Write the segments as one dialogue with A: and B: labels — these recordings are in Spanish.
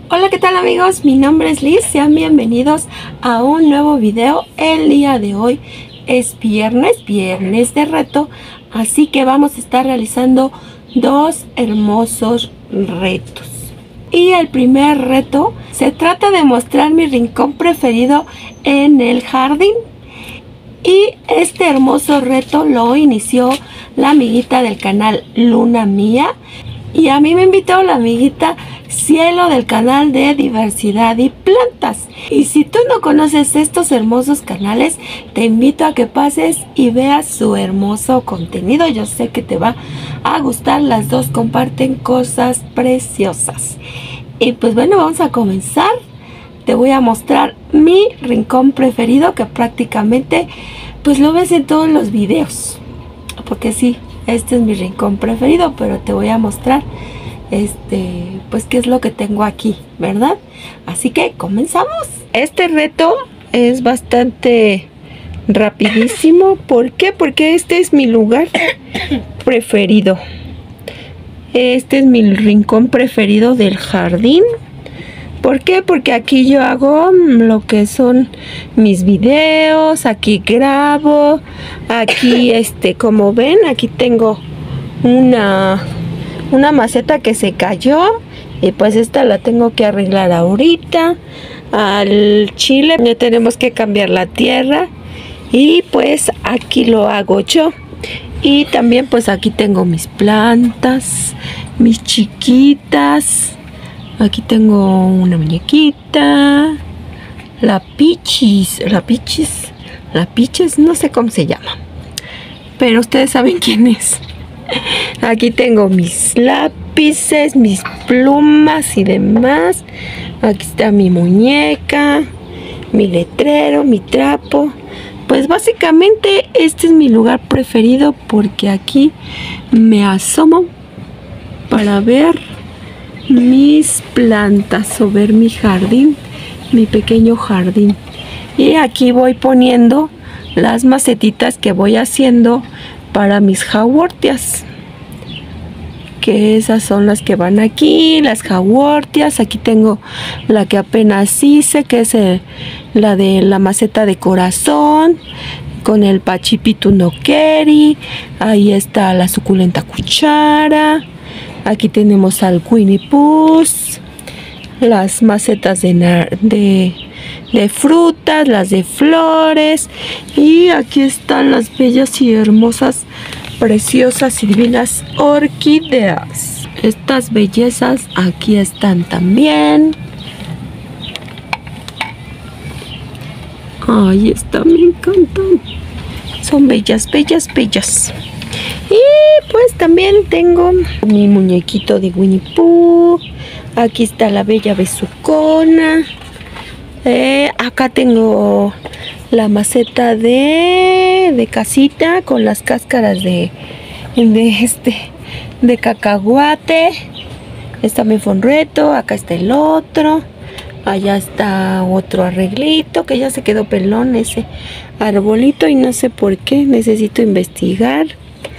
A: Hola, ¿qué tal amigos? Mi nombre es Liz, sean bienvenidos a un nuevo video. El día de hoy es viernes de reto, así que vamos a estar realizando dos hermosos retos. Y el primer reto se trata de mostrar mi rincón preferido en el jardín. Y este hermoso reto lo inició la amiguita del canal Luna Mía. Y a mí me invitó la amiguita Cielo del canal de Diversidad y Plantas. Y si tú no conoces estos hermosos canales, te invito a que pases y veas su hermoso contenido. Yo sé que te va a gustar, las dos comparten cosas preciosas. Y pues bueno, vamos a comenzar. Te voy a mostrar mi rincón preferido, que prácticamente pues lo ves en todos los videos. Porque sí, este es mi rincón preferido, pero te voy a mostrar pues qué es lo que tengo aquí, ¿verdad? Así que comenzamos. Este reto es bastante rapidísimo. ¿Por qué? Porque este es mi lugar preferido. Este es mi rincón preferido del jardín. ¿Por qué? Porque aquí yo hago lo que son mis videos, aquí grabo, aquí como ven, aquí tengo una maceta que se cayó y pues esta la tengo que arreglar ahorita. Al chile ya tenemos que cambiar la tierra y pues aquí lo hago yo. Y también pues aquí tengo mis plantas, mis chiquitas. Aquí tengo una muñequita, la Pichis, no sé cómo se llama, pero ustedes saben quién es. Aquí tengo mis lápices, mis plumas y demás. Aquí está mi muñeca, mi letrero, mi trapo. Pues básicamente este es mi lugar preferido porque aquí me asomo para ver mis plantas o ver mi jardín, mi pequeño jardín. Y aquí voy poniendo las macetitas que voy haciendo para mis jawortias, que esas son las que van aquí, las jawortias. Aquí tengo la que apenas hice, que es la de la maceta de corazón con el Pachipitu no Keri. Ahí está la suculenta cuchara. Aquí tenemos al Winnie Pooh, las macetas de frutas, las de flores. Y aquí están las bellas y hermosas, preciosas y divinas orquídeas. Estas bellezas aquí están también. Ahí está, me encantan. Son bellas, bellas, bellas. Y pues también tengo mi muñequito de Winnie Pooh. Aquí está la bella besucona. Acá tengo la maceta de casita con las cáscaras de cacahuate. Está mi fonreto. Acá está el otro. Allá está otro arreglito que ya se quedó pelón, ese arbolito, y no sé por qué, necesito investigar.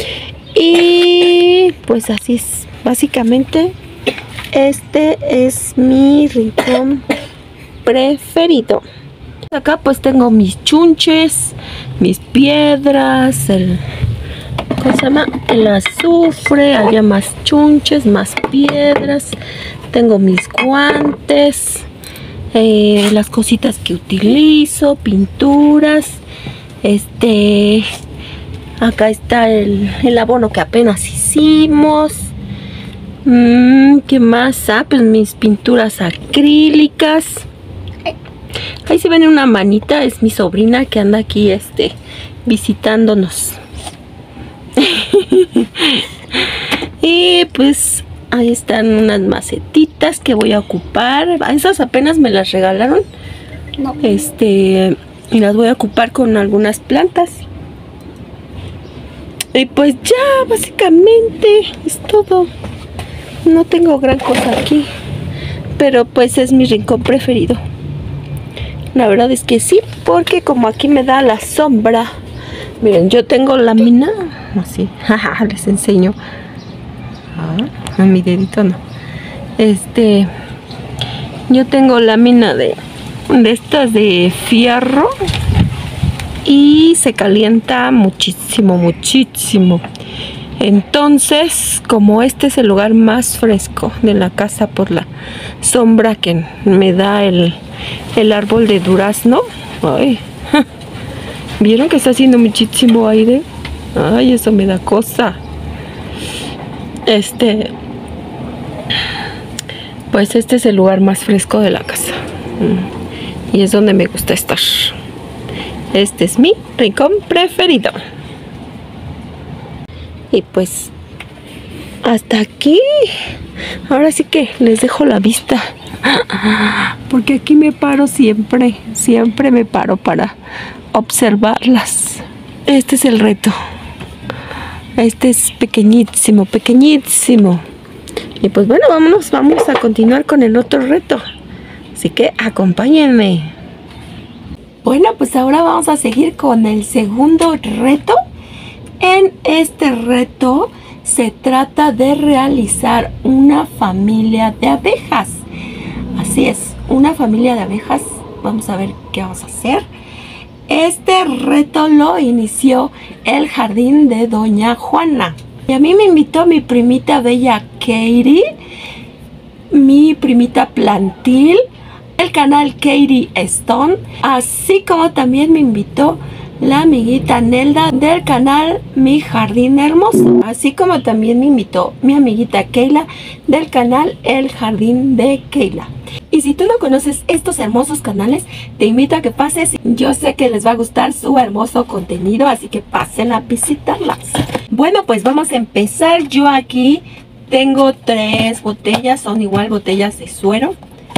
A: Y pues así es, básicamente este es mi rincón preferido. Acá pues tengo mis chunches, mis piedras, ¿cómo se llama? El azufre. Allá más chunches, más piedras. Tengo mis guantes, las cositas que utilizo, pinturas. Acá está el abono que apenas hicimos. ¿Qué más? Pues mis pinturas acrílicas. Ahí se ven una manita, es mi sobrina que anda aquí visitándonos. Y pues ahí están unas macetitas que voy a ocupar. Esas apenas me las regalaron. No. Y las voy a ocupar con algunas plantas. Y pues ya, básicamente es todo. No tengo gran cosa aquí, pero pues es mi rincón preferido. La verdad es que sí, porque como aquí me da la sombra. Miren, yo tengo lámina así. Les enseño. A mi dedito no. Yo tengo lámina de estas de fierro y se calienta muchísimo, muchísimo. Entonces, como este es el lugar más fresco de la casa por la sombra que me da el árbol de durazno. Ay, ¿vieron que está haciendo muchísimo aire? Ay, eso me da cosa. Pues este es el lugar más fresco de la casa. Y es donde me gusta estar. Este es mi rincón preferido. Y pues hasta aquí. Ahora sí que les dejo la vista. Porque aquí me paro siempre. Siempre me paro para observarlas. Este es el reto. Este es pequeñísimo, pequeñísimo. Y pues bueno, vamos a continuar con el otro reto. Así que acompáñenme. Bueno, pues ahora vamos a seguir con el segundo reto. En este reto se trata de realizar una familia de abejas. Así es, una familia de abejas. Vamos a ver qué vamos a hacer. Este reto lo inició el jardín de Doña Juana. Y a mí me invitó mi primita bella Katie, mi primita Plantil, el canal Katie Stone, así como también me invitó la amiguita Nelda del canal Mi Jardín Hermoso, así como también me invitó mi amiguita Keila del canal El Jardín de Keila. Y si tú no conoces estos hermosos canales, te invito a que pases. Yo sé que les va a gustar su hermoso contenido, así que pasen a visitarlas. Bueno, pues vamos a empezar. Yo aquí tengo 3 botellas, son igual botellas de suero.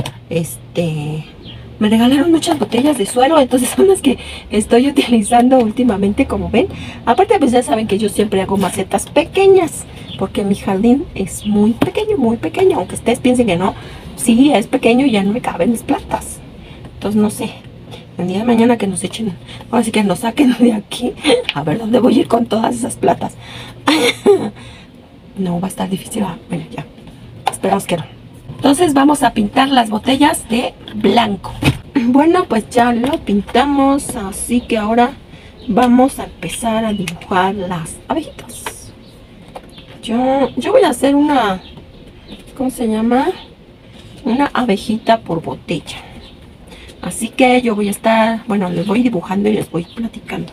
A: Me regalaron muchas botellas de suero, entonces son las que estoy utilizando últimamente, como ven. Aparte, pues ya saben que yo siempre hago macetas pequeñas, porque mi jardín es muy pequeño, aunque ustedes piensen que no. Sí, es pequeño y ya no me caben las plantas. Entonces, no sé, el día de mañana que nos echen, ahora sí que nos saquen de aquí, a ver dónde voy a ir con todas esas plantas. No, va a estar difícil. Bueno, ya, esperamos que no. Entonces vamos a pintar las botellas de blanco. Bueno, pues ya lo pintamos, así que ahora vamos a empezar a dibujar las abejitas. Yo voy a hacer una, ¿cómo se llama? Una abejita por botella. Así que yo voy a estar, bueno, les voy dibujando y les voy platicando.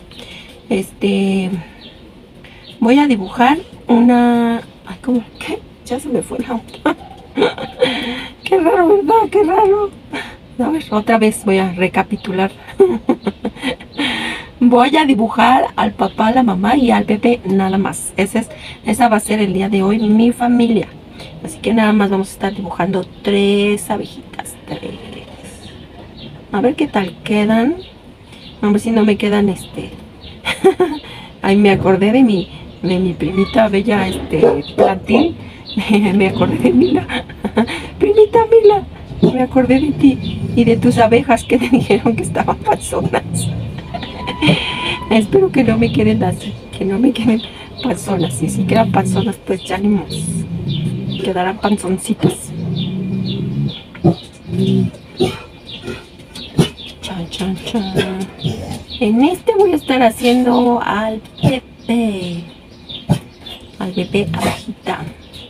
A: Voy a dibujar una, ay, ¿cómo? ¿Qué? Ya se me fue la otra. Qué raro, ¿verdad? Qué raro. A ver, otra vez voy a recapitular. Voy a dibujar al papá, a la mamá y al bebé nada más. Esa va a ser el día de hoy mi familia. Así que nada más vamos a estar dibujando 3 abejitas. 3. A ver qué tal quedan. A ver si no me quedan Ay, me acordé de mi primita bella Plantín. Me acordé de Mila. Primita Mila, me acordé de ti y de tus abejas que te dijeron que estaban panzonas. Espero que no me queden así, que no me queden panzonas. Y si quedan panzonas, pues ya ni modo, quedarán panzoncitas. Chan, chan, chan. En voy a estar haciendo al bebé abejita.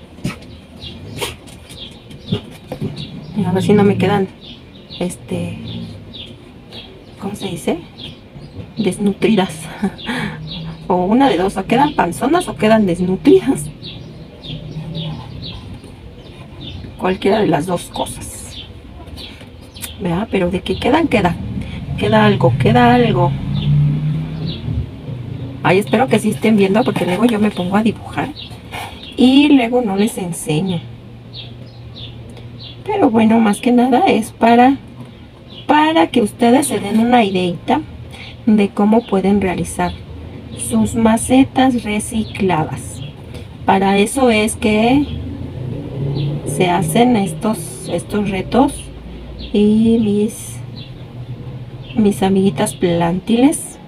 A: A ver si no me quedan, ¿cómo se dice? Desnutridas. O una de dos, o quedan panzonas o quedan desnutridas. Cualquiera de las dos cosas. ¿Verdad? Pero de que quedan, queda algo, Ay, espero que sí estén viendo, porque luego yo me pongo a dibujar y luego no les enseño. Pero bueno, más que nada es para que ustedes se den una ideita de cómo pueden realizar sus macetas recicladas. Para eso es que se hacen estos retos. Y mis amiguitas plantiles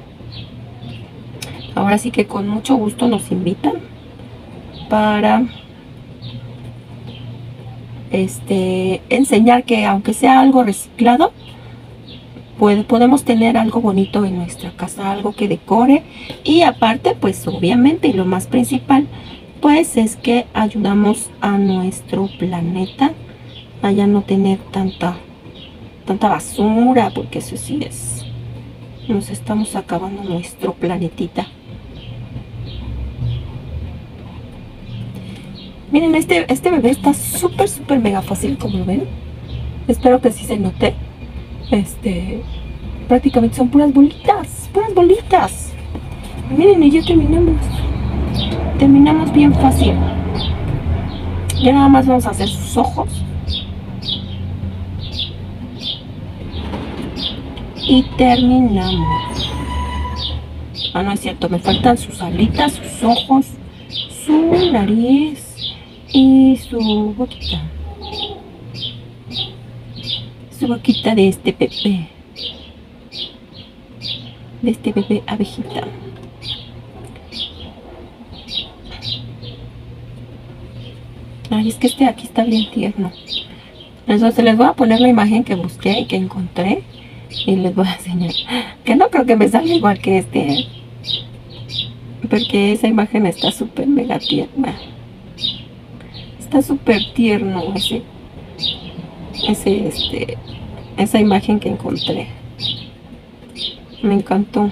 A: ahora sí que con mucho gusto nos invitan para enseñar que aunque sea algo reciclado, podemos tener algo bonito en nuestra casa, algo que decore. Y aparte, pues obviamente, y lo más principal, pues es que ayudamos a nuestro planeta a ya no tener tanta basura, porque eso sí es, nos estamos acabando nuestro planetita. Miren, este bebé está súper mega fácil, como lo ven. Espero que sí se note. Prácticamente son puras bolitas, Miren, y ya terminamos bien fácil. Ya nada más vamos a hacer sus ojos y terminamos. No es cierto, me faltan sus alitas, sus ojos, su nariz y su boquita de este bebé, abejita. Ay, es que aquí está bien tierno. Entonces les voy a poner la imagen que busqué y que encontré y les voy a enseñar, que no creo que me salga igual que porque esa imagen está súper mega tierna. Está súper tierno esa imagen que encontré. Me encantó.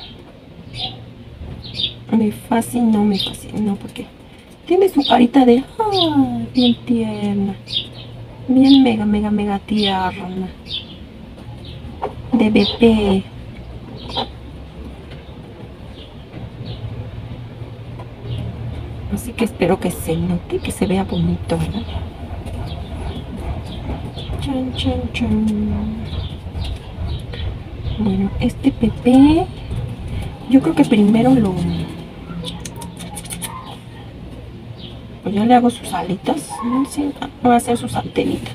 A: Me fascinó porque tiene su carita de bien tierna, bien mega tierna, de bebé. Así que espero que se note, que se vea bonito, ¿verdad? Chan. Bueno, este bebé, yo creo que primero pues yo le hago sus alitas. Sí, voy a hacer sus antenitas.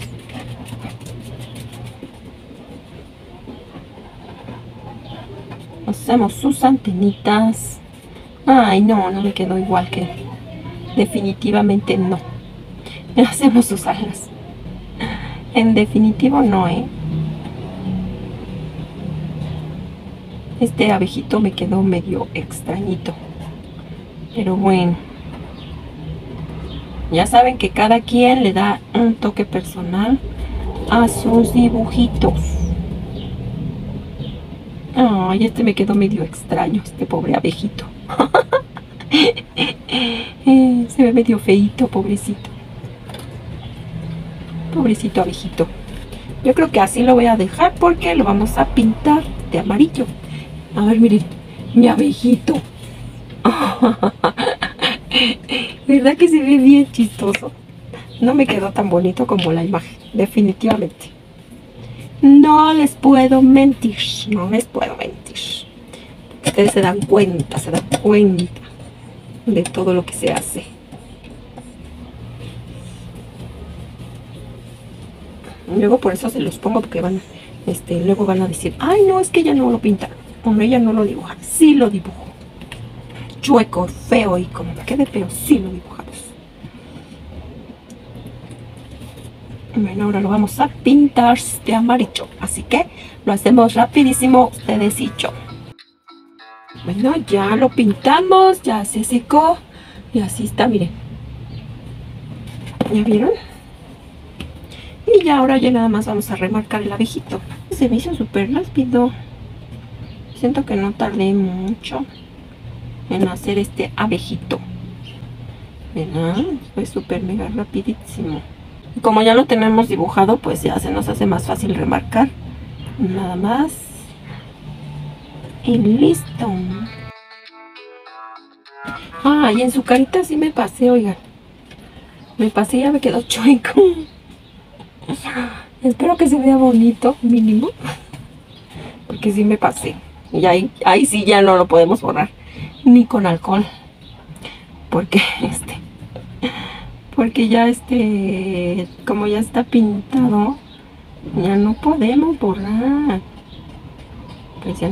A: Hacemos sus antenitas. Ay, no me quedó igual que... Definitivamente no. Hacemos sus alas. En definitivo no, Este abejito me quedó medio extrañito. Pero bueno. Ya saben que cada quien le da un toque personal a sus dibujitos. Ay, este me quedó medio extraño, este pobre abejito. Se ve medio feíto, pobrecito. Pobrecito abejito. Yo creo que así lo voy a dejar porque lo vamos a pintar de amarillo. A ver, miren, mi abejito. ¿Verdad que se ve bien chistoso? No me quedó tan bonito como la imagen, definitivamente. No les puedo mentir. Ustedes se dan cuenta de todo lo que se hace. Luego por eso se los pongo, porque luego van a decir, ay, no, es que ella no lo pinta. Bueno, ella no lo dibuja. Sí lo dibujo. Chueco, feo, y como me quede feo, sí lo dibujamos. Bueno, ahora lo vamos a pintar de amarillo. Así que lo hacemos rapidísimo, ustedes y yo. Bueno, ya lo pintamos, ya se secó. Y así está, miren. ¿Ya vieron? Y ya ahora ya nada más vamos a remarcar el abejito. Se me hizo súper rápido. Siento que no tardé mucho en hacer este abejito. ¿Verdad? Fue súper mega rapidísimo. Y como ya lo tenemos dibujado, pues ya se nos hace más fácil remarcar. Nada más. Y listo. Y en su carita sí me pasé, oigan. Me pasé y ya me quedó chueco. Espero que se vea bonito, mínimo. Porque sí me pasé. Y ahí sí ya no lo podemos borrar. Ni con alcohol. Porque ya como ya está pintado, ya no podemos borrar. Pues ya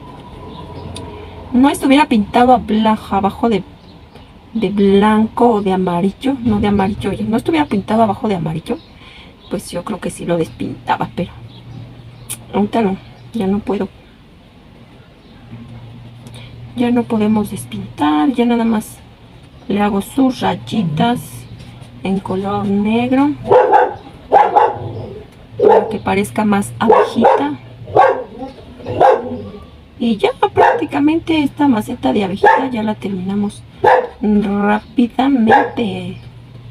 A: no estuviera pintado abajo de blanco o de amarillo. No de amarillo, ya no estuviera pintado abajo de amarillo. pues yo creo que sí lo despintaba, pero ahorita no, ya no puedo. Ya no podemos despintar, ya nada más le hago sus rayitas en color negro para que parezca más abejita. Y ya prácticamente esta maceta de abejita ya la terminamos rápidamente.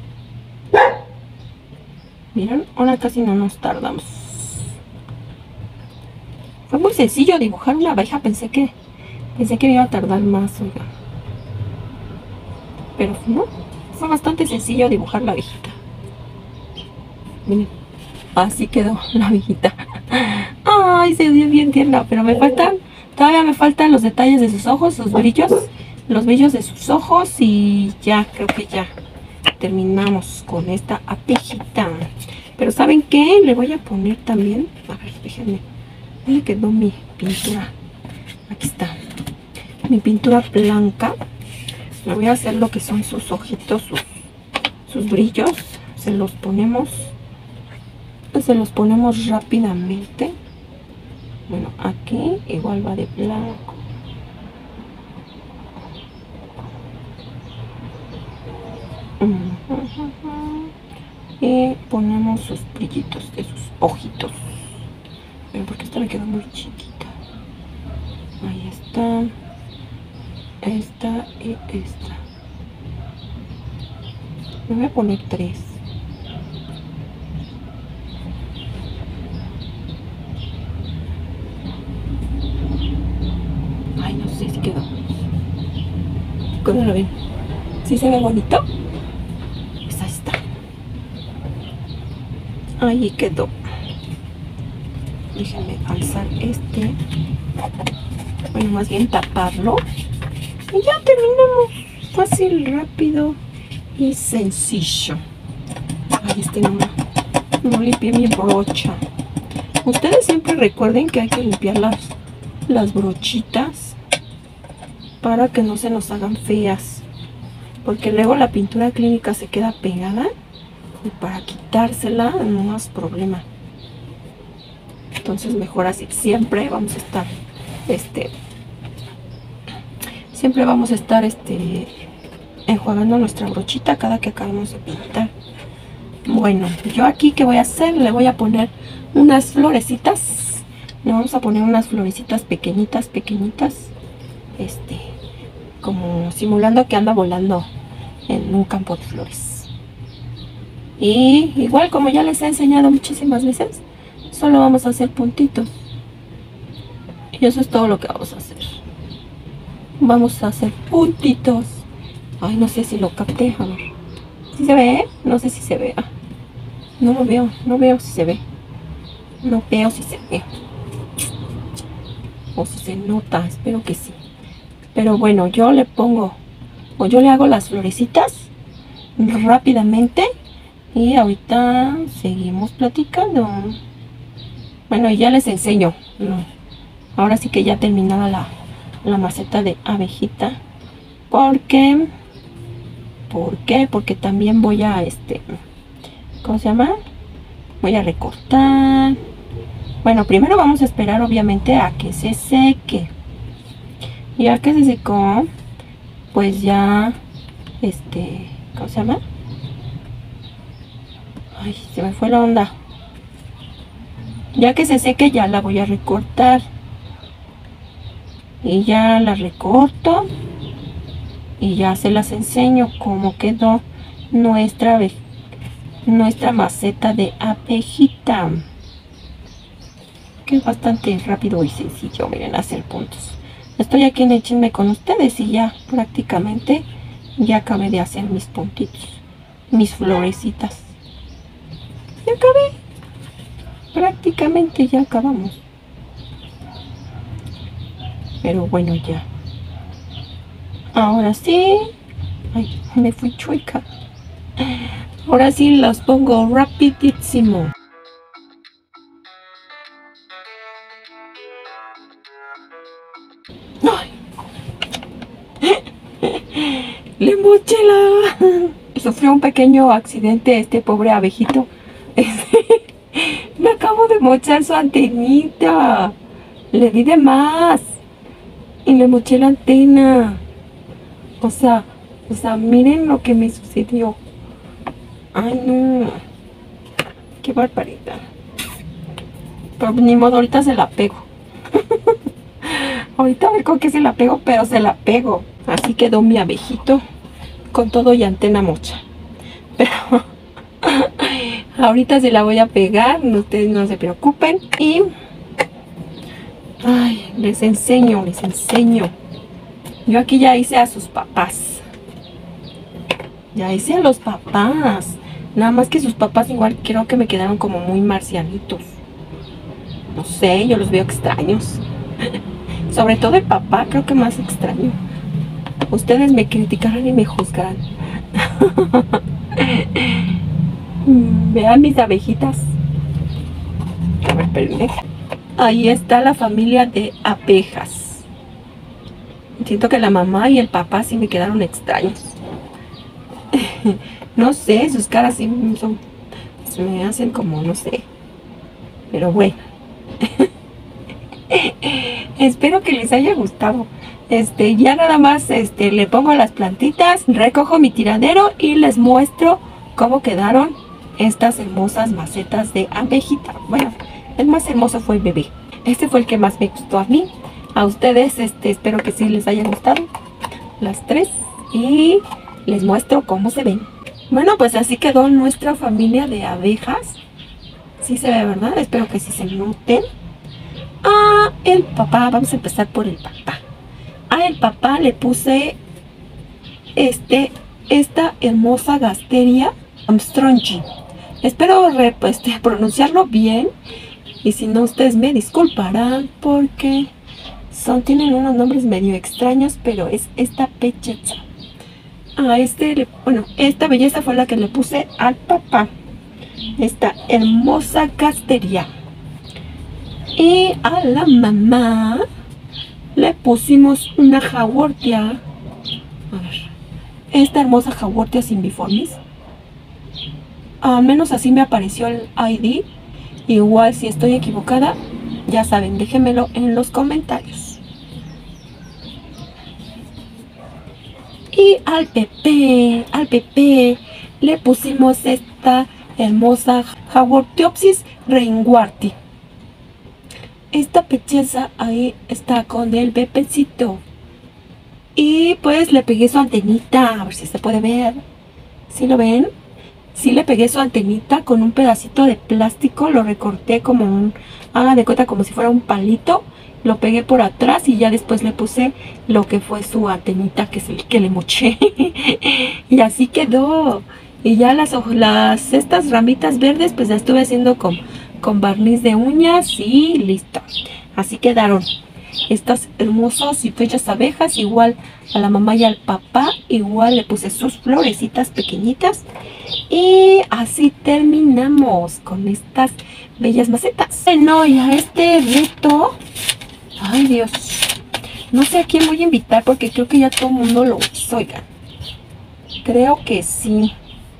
A: Miren, ahora casi no nos tardamos. Fue muy sencillo dibujar una abeja, pensé que me iba a tardar más, oiga. Pero no, fue bastante sencillo dibujar la abejita. Miren, así quedó la abejita. Ay, se ve bien tierna, pero todavía me faltan los detalles de sus ojos, los brillos de sus ojos, y ya, creo que ya terminamos con esta abejita. Pero ¿saben qué? Le voy a poner también, a ver, déjenme, ¿dónde quedó mi pintura? Aquí está, mi pintura blanca. Le voy a hacer lo que son sus ojitos, sus brillos. Se los ponemos rápidamente. Bueno, aquí igual va de blanco. Y ponemos sus brillitos de sus ojitos. Pero porque esta me quedó muy chiquita. Ahí está. Esta y esta. Me voy a poner 3. Ay, no sé si quedó. ¿Cómo lo ven? ¿Sí se ve bonito? Pues ahí está. Ahí quedó. Déjenme alzar este. Bueno, más bien taparlo. Y ya terminamos. Fácil, rápido y sencillo. Ahí está, no limpié mi brocha. Ustedes siempre recuerden que hay que limpiar las brochitas para que no se nos hagan feas, porque luego la pintura clínica se queda pegada y para quitársela no es problema. Entonces mejor así. Siempre vamos a estar enjuagando nuestra brochita cada que acabemos de pintar. Bueno, yo aquí ¿qué voy a hacer? Le voy a poner unas florecitas. Le vamos a poner unas florecitas pequeñitas, como simulando que anda volando en un campo de flores. Y igual, como ya les he enseñado muchísimas veces, solo vamos a hacer puntitos. Y eso es todo lo que vamos a hacer. Vamos a hacer puntitos. Ay, no sé si lo capté, a ver. ¿Sí se ve? No sé si se vea. No lo veo, no veo si se ve. No veo si se ve. O si se nota, espero que sí. Pero bueno, yo le pongo, o yo le hago las florecitas rápidamente. Y ahorita seguimos platicando. Bueno, ya les enseño. No. Ahora sí que ya terminada la maceta de abejita. ¿Por qué? Porque también voy a, ¿cómo se llama? Voy a recortar. Bueno, primero vamos a esperar obviamente a que se seque. Ya que se secó, pues ya, ¿cómo se llama? Ay, se me fue la onda. Ya que se seque ya la voy a recortar. Y ya la recorto. Y ya se las enseño cómo quedó nuestra maceta de abejita. Que es bastante rápido y sencillo, miren, hacer puntos. Estoy aquí en el chisme con ustedes y ya prácticamente ya acabé de hacer mis puntitos, mis florecitas. Ya acabé. Prácticamente ya acabamos. Pero bueno, ya. Ahora sí. Ay, me fui chueca. Ahora sí los pongo rapidísimo. ¡Ay! Le moché Sufrió un pequeño accidente este pobre abejito. mochar su antenita. Le di de más. Y le moché la antena. O sea, miren lo que me sucedió. Ay, no. Qué barbaridad. Pero ni modo, ahorita se la pego. Ahorita a ver con qué se la pego, pero se la pego. Así quedó mi abejito con todo y antena mocha. Pero ahorita se la voy a pegar, ustedes no se preocupen. Y ay, les enseño. Yo aquí ya hice a sus papás. Ya hice a los papás. Nada más que sus papás igual creo que me quedaron como muy marcianitos. No sé, yo los veo extraños. Sobre todo el papá, creo que más extraño. Ustedes me criticarán y me juzgarán. Vean mis abejitas. A ver, espérenme. Ahí está la familia de abejas. Siento que la mamá y el papá sí me quedaron extraños. No sé, sus caras sí se me hacen como, no sé. Pero bueno. Espero que les haya gustado. Ya nada más le pongo las plantitas, recojo mi tiradero y les muestro cómo quedaron estas hermosas macetas de abejita. Bueno, el más hermoso fue el bebé. Este fue el que más me gustó a mí. A ustedes espero que sí les haya gustado las tres y les muestro cómo se ven. Bueno, pues así quedó nuestra familia de abejas. Sí se ve, ¿verdad? Espero que sí se noten. A el papá, vamos a empezar por el papá. A el papá le puse esta hermosa gasteria Armstrongi. Espero pronunciarlo bien. Y si no, ustedes me disculparán porque tienen unos nombres medio extraños, pero es esta belleza. Esta belleza fue la que le puse al papá. Esta hermosa gasteria. Y a la mamá le pusimos una Haworthia. A ver, esta hermosa Haworthia cymbiformis. Al menos así me apareció el ID. Igual si estoy equivocada, ya saben, déjenmelo en los comentarios. Y al Pepe le pusimos esta hermosa Haworthiopsis reinwarti. Esta belleza ahí está con el bebecito. Y pues le pegué su antenita. A ver si se puede ver. ¿Sí lo ven? Sí le pegué su antenita con un pedacito de plástico. Lo recorté como hagan de cuenta como si fuera un palito. Lo pegué por atrás y ya después le puse lo que fue su antenita, que es el que le moché. Y así quedó. Y ya estas ramitas verdes pues las estuve haciendo con barniz de uñas y listo. Así quedaron estas hermosas y bellas abejas. Igual a la mamá y al papá igual le puse sus florecitas pequeñitas. Y así terminamos con estas bellas macetas. Bueno, y a este reto, ay Dios, no sé a quién voy a invitar porque creo que ya todo el mundo lo hizo, oigan. Creo que sí.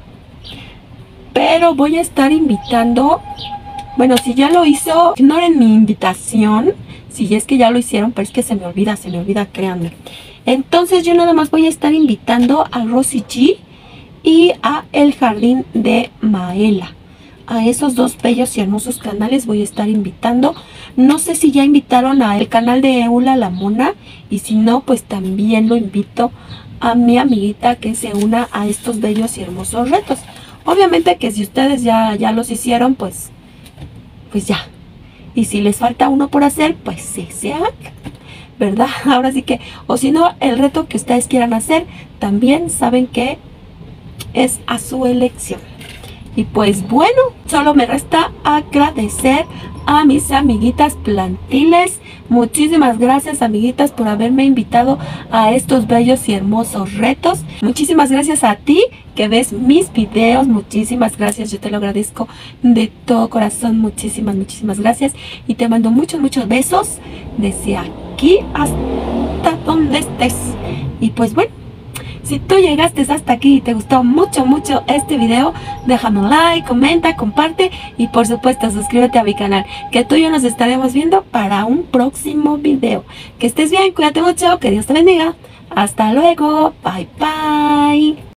A: Pero voy a estar invitando. Bueno, si ya lo hizo, ignoren mi invitación. Si es que ya lo hicieron, pero es que se me olvida, créanme. Entonces yo nada más voy a estar invitando a Rosy G y a El Jardín de Maela. A esos dos bellos y hermosos canales voy a estar invitando. No sé si ya invitaron al canal de Eula la Mona. Y si no, pues también lo invito a mi amiguita que se una a estos bellos y hermosos retos. Obviamente que si ustedes ya los hicieron, pues ya. Y si les falta uno por hacer, pues sí, se haga, ¿verdad? Ahora sí que, o si no, el reto que ustedes quieran hacer, también saben que es a su elección. Y pues bueno, solo me resta agradecer a mis amiguitas plantiles. Muchísimas gracias, amiguitas, por haberme invitado a estos bellos y hermosos retos. Muchísimas gracias a ti que ves mis videos. Muchísimas gracias, yo te lo agradezco de todo corazón. Muchísimas gracias. Y te mando muchos besos desde aquí hasta donde estés. Y pues bueno, Si tú llegaste hasta aquí y te gustó mucho este video, déjame un like, comenta, comparte y por supuesto suscríbete a mi canal, que tú y yo nos estaremos viendo para un próximo video. Que estés bien, cuídate mucho, que Dios te bendiga. Hasta luego, bye bye.